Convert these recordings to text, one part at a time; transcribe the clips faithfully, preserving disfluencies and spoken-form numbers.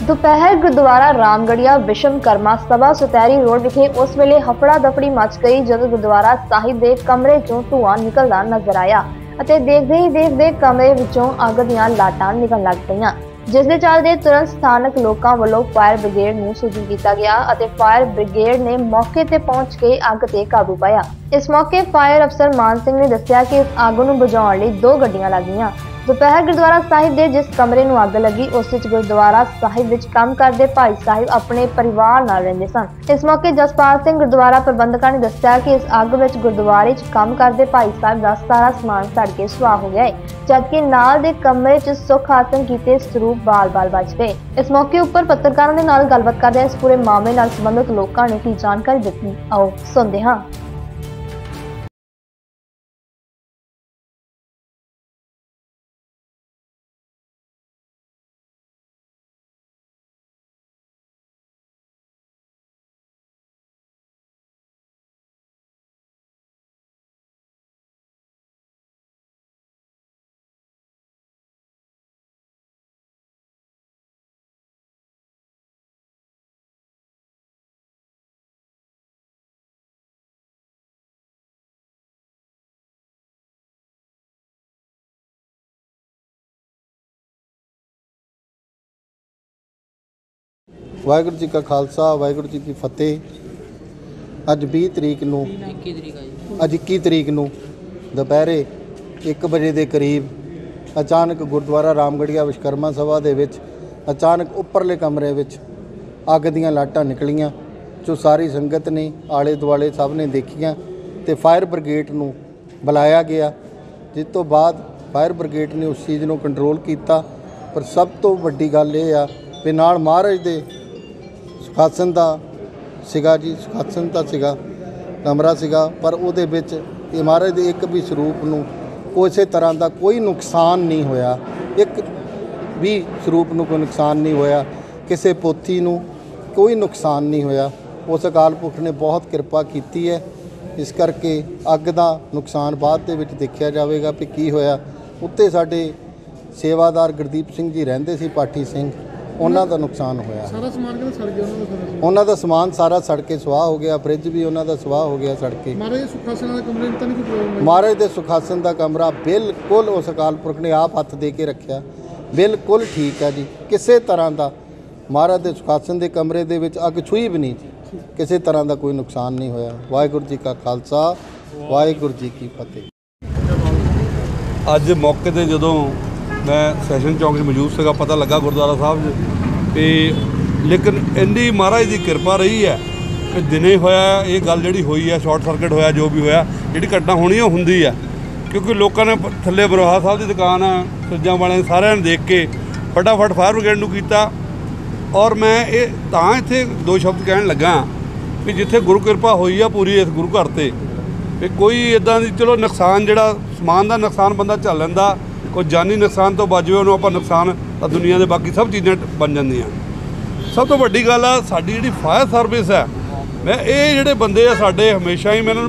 दोपहर गुरुद्वारा रामगढ़िया विश्वकर्मा सभा सुतैरी रोड विखे उस वेले हफड़ा दफड़ी मच गई जब गुरुद्वारा साहिब के कमरे चों धुआं निकलदा नजर आया अते देखदे ही देखदे कमरे विचों अग दीआं लाटां निकलण लग पईआं, जिस दे चलदे तुरंत स्थानक लोकां वल्लों फायर ब्रिगेड नूं सूचित कीता गया अते फायर ब्रिगेड ने मौके ते पहुंच के अग ते काबू पाया। इस मौके फायर अफसर मान सिंह ने दस्सिया कि इस अग नूं बुझाउण लई दो गड्डियां लगियां। दोपहर गुरुद्वारा साहिब दे जिस कमरे नूं अग लगी उस विच गुरुद्वारा साहिब विच काम करदे भाई साहिब अपने परिवार नाल रहिंदे सन। इस मौके जसपाल सिंह गुरुद्वारा प्रबंधकां ने दस्सिया कि इस अग विच गुरुद्वारे च काम करदे भाई साहिब दा सारा समान सड़ के सुआह हो गया है, जबकि नाल दे कमरे च सुख हासन कीते स्वरूप बाल बाल बच गए। इस मौके उपर पत्रकारां दे नाल गलबात करदे इस पूरे मामले नाल संबंधित लोकां ने की जानकारी दित्ती, आओ सुणदे हां। वाहिगुरू जी का खालसा वाहिगुरू जी की फतेह। अज बीस तरीक नूं अज इक्की तरीक नूं दोपहरे एक बजे के करीब अचानक गुरुद्वारा रामगढ़िया विश्वकर्मा सभा दे विच अचानक उपरले कमरे विच अग दीआं लाटां निकलियां, जो सारी संगत ने आले दुआले सब ने देखियां ते फायर ब्रिगेड नूं बुलाया गया, जिस तो बाद फायर ब्रिगेड ने उस चीज़ नूं कंट्रोल किया। पर सब तो वड्डी गल इह आ भी नाल महाराज दे सुखासन दा सिगा जी सुखासन दा सिगा कमरा सिगा, पर उहदे विच इह महाराज दे एक भी स्वरूप नूं किसी तरह का कोई नुकसान नहीं होया, एक भी स्वरूप नूं कोई नुकसान नहीं होया, किसी पोथी नूं कोई नुकसान नहीं होया। उस अकाल पुरख ने बहुत किरपा की है, इस करके अग दा नुकसान बाद दे विच देखिया जावेगा भी की होया। उत्ते साडे सेवादार गुरदीप सिंह जी रहिंदे सी पाठी सिंह, उन्हां दा नुकसान होया। सारा समान किहदा सड़ गया? उन्हां दा समान सारा सड़ के सुआह हो गया, फ्रिज भी उन्हां दा सुआह हो गया सड़ के। महाराज सुखासन वाले कमरे में तां नहीं कोई प्रॉब्लम? महाराज दे सुखासन दा कमरा बिल्कुल उस अकाल पुरख ने आप हत्थ दे के रखिया, बिल्कुल ठीक है जी, किसी तरह का महाराज दे सुखासन दे कमरे दे विच अग छुई भी नहीं जी, किसी तरह का कोई नुकसान नहीं होया। वाहिगुरू जी का खालसा वाहिगुरू जी की फतेह। अज मौके ते जदों मैं सैशन चौक मौजूद सगा, पता लगा गुरुद्वारा साहब भी, लेकिन इन्नी महाराज की किरपा रही है कि दिने होया ये गल जी हुई है, शॉर्ट सर्किट होया जो भी होया, जी घटना होनी है होंदी है, क्योंकि लोगों ने थले बरोहा साहब की दुकान है फ्रिजां वाले सारे देख के फटाफट फायर ब्रिगेड नूं कीता। और मैं ये तां इत्थे दो शब्द कहण लगा कि जिथे गुरु किरपा हुई है पूरी इस गुरु घर ते भी कोई इदां दी चलो नुकसान जिहड़ा समान का नुकसान बंदा झल लैंदा, कोई जानी नुकसान तो बच जाए उन्होंने आप नुकसान तो दुनिया के बाकी सब चीज़ें बन जांदियां। सब तो वड्डी गल आ साडी जिहड़ी फायर सर्विस है, मैं ये जिहड़े बंदे आ साडे हमेशा ही मैं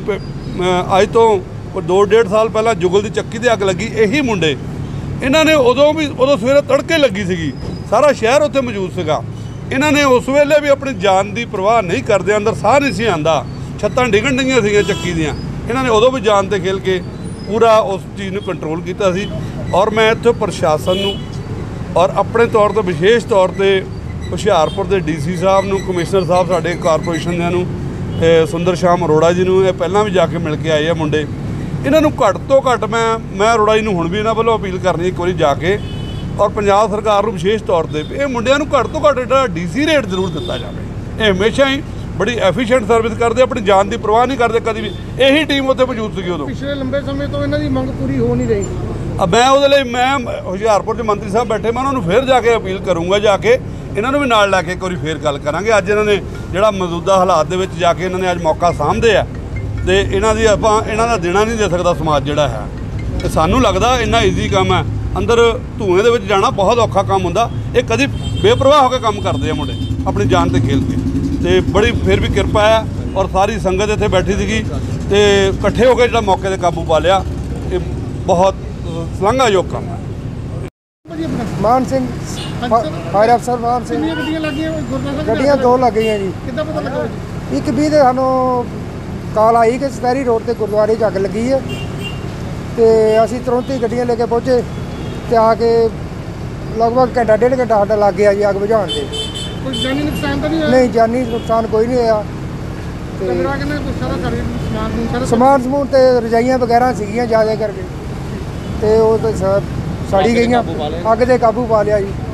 अज तो दो डेढ़ साल पहला जुगल की चक्की ते अग लगी, यही मुंडे इन्हां ने उदों भी उदों सवेरे तड़के लगी सीगी, सारा शहर उत्थे मौजूद सीगा, इन्हां ने उस वेले भी अपनी जान की परवाह नहीं करदे, अंदर साह नहीं सी आंदा, छत्तां डिगण डईआं सीगीआं चक्की दीआं, इन्हां ने उदों भी जान ते खेल के पूरा उस चीज़ नूं कंट्रोल कीता सी। और मैं इत्थे प्रशासन नूं और अपने तौर पर विशेष तौर पर हुशियारपुर के डी सी साहब नूं, कमिश्नर साहब साडे कारपोरेशन दियां नूं, सुंदर श्याम अरोड़ा जी नूं, पहलां भी जाके मिल के आए आ मुंडे, इन्हां नूं घੱਟ तो घੱਟ मैं मैं अरोड़ा जी नूं हुण भी इन्हां वल्लों अपील करनी एक बारी जाके, और पंजाब सरकार नूं विशेष तौर पर ये मुंडियां नूं घੱਟ तो घੱਟ जिहड़ा डी सी रेट जरूर दिता जाए। ये हमेशा ही बड़ी एफिशिएंट सर्विस करते, अपनी जान की परवाह नहीं करते कभी भी, यही टीम उत्थे मौजूद सी उदों। पिछले लंबे समय तो इन्हां दी मंग पूरी हो नहीं रही। अब मैं उहदे लई मैं हुशियारपुर च मंत्री साहब बैठे, मैं उन्होंने फिर जाके अपील करूँगा, जाके इन्होंने भी नाल लैके एक बार फिर गल करांगे। अज इन्होंने जिहड़ा मौजूदा हालात दे विच जाके इन्होंने अज मौका सामभे आ ते इन्हां दी आपां इन्हां दा देना नहीं दे सकदा समाज जिहड़ा है, ते सानूं लगदा इन्ना ईजी काम है, अंदर धुएं दे विच जाना बहुत औखा काम हुंदा, ये कदी बेपरवाह होकर काम करते हैं मुंडे अपनी जान ते खेल के, ते बड़ी फिर भी किरपा है। और सारी संगत इत्थे बैठी सीगी ते इकट्ठे होकर जिहड़ा मौके ते काबू पा लिया, ये बहुत शलाघायोग काम है। मान सिंह ਹਾਂਜੀ ਸਰ ਫਾਇਰ ਅਫਸਰ ਮਾਨ ਸਿੰਘ। ਕਿੰਨੀਆਂ ਗੱਡੀਆਂ ਲੱਗੀਆਂ ਗੁਰਦੁਆਰਾ ਸਾਹਿਬ ਗੱਡੀਆਂ ਦੋ ਲੱਗ ਗਈਆਂ ਜੀ। ਕਿੱਦਾਂ ਪਤਾ ਲੱਗਾ ਜੀ? ਇੱਕ ਵੀਹ ਦੇ ਸਾਨੂੰ ਕਾਲ ਆਈ ਕਿ ਸਤੈਰੀ ਰੋਡ ਤੇ ਗੁਰਦੁਆਰੇ 'ਚ ਅੱਗ ਲੱਗੀ ਹੈ ਤੇ ਅਸੀਂ ਤੁਰੰਤ ਹੀ ਗੱਡੀਆਂ ਲੈ ਕੇ ਪਹੁੰਚੇ ਤੇ ਆ ਕੇ ਲਗਭਗ ਘੰਟਾ ਡੇਢ ਘੰਟਾ ਸਾਡਾ ਲੱਗ ਗਿਆ ਜੀ ਅੱਗ ਬੁਝਾਉਣ ਤੇ। ਕੋਈ ਜਾਨੀ ਨੁਕਸਾਨ ਤਾਂ ਨਹੀਂ ਹੋਇਆ? ਨਹੀਂ ਜਾਨੀ ਨੁਕਸਾਨ ਕੋਈ ਨਹੀਂ ਹੋਇਆ। ਤੇ ਕਮਰਾ ਕਿੰਨਾ ਕੁ ਸਾਰਾ ਘਰ ਸਮਾਨ ਨੂੰ ਸਾਰਾ ਸਮਾਨ ਸਮੂਨ ਤੇ ਰਜਾਈਆਂ ਵਗੈਰਾ ਸੀਗੀਆਂ ਜ਼ਿਆਦਾ ਕਰਕੇ ਤੇ ਉਹ ਤਾਂ ਸ- ਸੜੀ ਗਈਆਂ। ਅੱਗ ਦੇ ਕਾਬੂ ਪਾ ਲਿਆ ਜੀ।